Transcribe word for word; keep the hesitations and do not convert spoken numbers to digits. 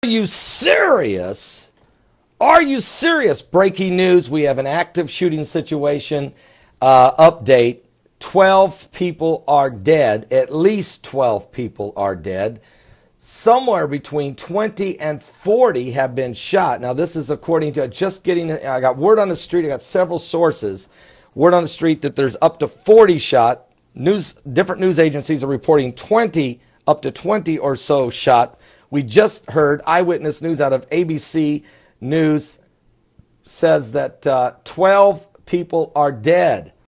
Are you serious? Are you serious? Breaking news. We have an active shooting situation. Uh, update. twelve people are dead. At least twelve people are dead. Somewhere between twenty and forty have been shot. Now, this is according to just getting, I got word on the street. I got several sources. Word on the street that there's up to forty shot. News, different news agencies are reporting twenty, up to twenty or so shot. We just heard Eyewitness News out of A B C News says that uh, twelve people are dead.